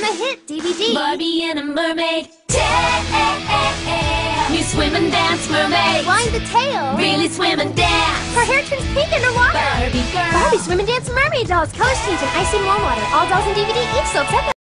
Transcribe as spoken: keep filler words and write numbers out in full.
a hit D V D. Barbie and a mermaid tale. You swim and dance, mermaid. Wind the tail. Really swim and dance. Her hair turns pink underwater. Barbie girl. Barbie swim and dance mermaid dolls. Colors change in icy warm water. All dolls in D V D, each sold separately.